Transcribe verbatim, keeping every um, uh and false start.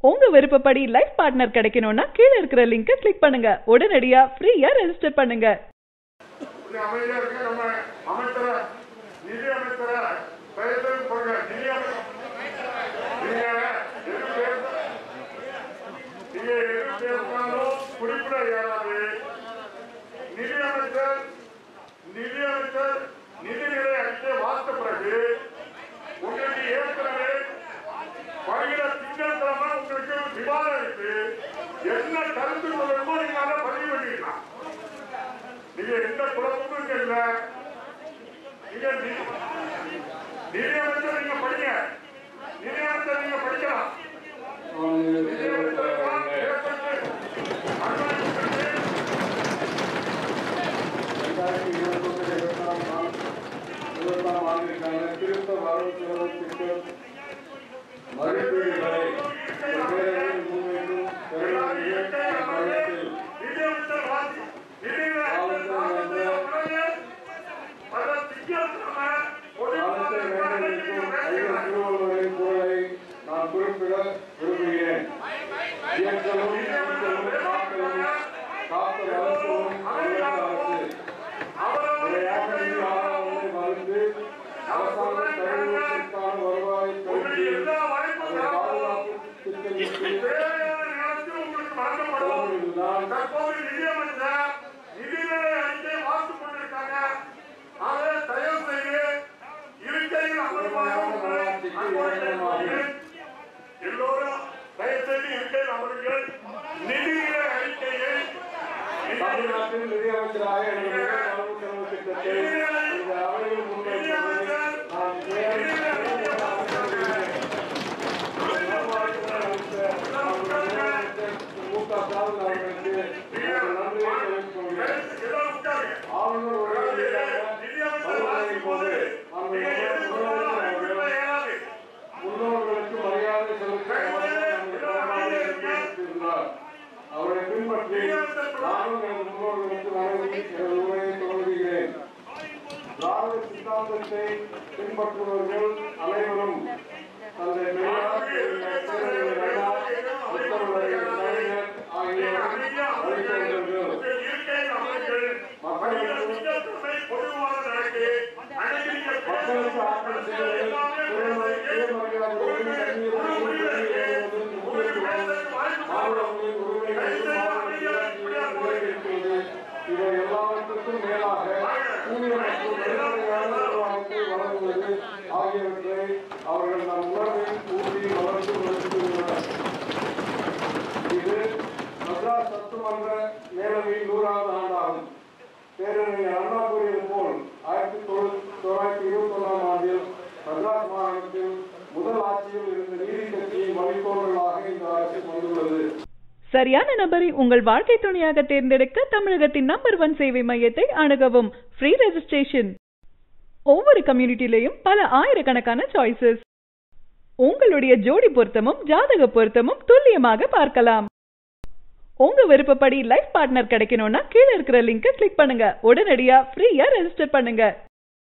உங்க விருப்பப்படி life partner கிடைக்கணும்னா கீழ இருக்கிற லிங்கை கிளிக் பண்ணுங்க. உடனடியா ஃப்ரீயா ரெஜிஸ்டர் பண்ணுங்க. அமைதியா இருக்க நம்ம அமைச்சர நிதி அமைச்சர பெயர் போங்க. நிதி அமைச்சர் நீங்க எது பேர் நீங்க எது பேசினாலும் குறிப்பிட இயலாது. நிதி அமைச்சர் நிதி அமைச்சர் நிதிநிலை அறிக்கை வாசித்த பிறகு உங்களுக்கு ஏற்கனவே வருகிற திங்கட்கிழமை உங்களுக்கு விவாதம் இருக்கு. என்ன கருத்து சொல்லணுமோ நீங்க அதை பதிவு பண்ணிக்கலாம். நீங்க எந்த குழப்பமும் இல்ல. நீங்க நிதி அமைச்சர் நீங்க படிங்க. நிதி அமைச்சர் நீங்க படிக்கலாம். நிதி அமைச்சர் இருபத்தாம் ஆண்டிற்கான திருத்த வரவு செலவு திட்டம் மதிப்பீடுகளை முன்வைக்கும் நான் குறிப்பிட விரும்புகிறேன். இயக்கலும் காத்தலும் காத்த வளர்க்கவும் அரசு முறையாக ஆறாவது மருந்து அரசாங்க தலைவர்களுக்கான வருவாயை கருதி அதை பாதுகாப்பு திட்டத்திற்கு தற்போது நிதியமைச்சர் நிதிநிலை அறிக்கை வாசித்துக் கொண்டிருக்காங்க. அதை தயவு செய்து இருக்கையில் எல்லோரும் தயவு செய்து இருக்கையில் அமருங்கள். நிதிநிலை அறிக்கையை தமிழ்நாட்டில் நிதியமைச்சராக திட்டத்தை அவர்கள் முன்னோர்களுக்கு மரியாதை செலுத்தினார். அவரை பின்பற்றி நானும் எனது முன்னோர்களுக்கு வழங்கி எனது உரையை தொடங்குகிறேன். திராவிட சித்தாந்தத்தை பின்பற்றுபவர்கள் அனைவரும் தந்தை பெரியார் மக்களுக்கு ஆற்றல் சேவைகள் இவை எல்லாவற்றுக்கும் மேலாக ஊதிய மற்றும் வெளிப்படையான நிர்வாகத்தை வழங்குவது ஆகியவற்றை அவர்கள் நம் உணர்வில் ஊதி வளர்த்து வருகின்றனர். இது மദ്രാஸ் சட்டமன்ற மேலவையின் நூறாவது ஆண்டாகும். பேரறிஞர் அண்ணா கூறியது போல் ஆயிரத்தி தொள்ளாயிரத்தி இருபத்தி ஒன்றாம் ஆண்டில் மദ്രാஸ் மாநிலத்தில் முதல் ஆட்சியில் இருந்த நீதி கட்சியின் வழித்தோன்றலாக இந்த அரசு வந்துள்ளது. சரியான நபரை உங்கள் வாழ்க்கை துணையாக தேர்ந்தெடுக்க தமிழகத்தின் நம்பர் ஒன் சேவை மையத்தை அணுகவும். Free registration. ஒவ்வொரு கம்யூனிட்டிலையும் பல ஆயிரக்கணக்கான சாய்ஸஸ். உங்களுடைய ஜோடி பொருத்தமும் ஜாதக பொருத்தமும் துல்லியமாக பார்க்கலாம். உங்க விருப்பப்படி லைஃப் பார்ட்னர் கிடைக்கணும்னா கீழ இருக்கிற லிங்கை கிளிக் பண்ணுங்க. உடனடியா ஃப்ரீயா ரெஜிஸ்டர் பண்ணுங்க.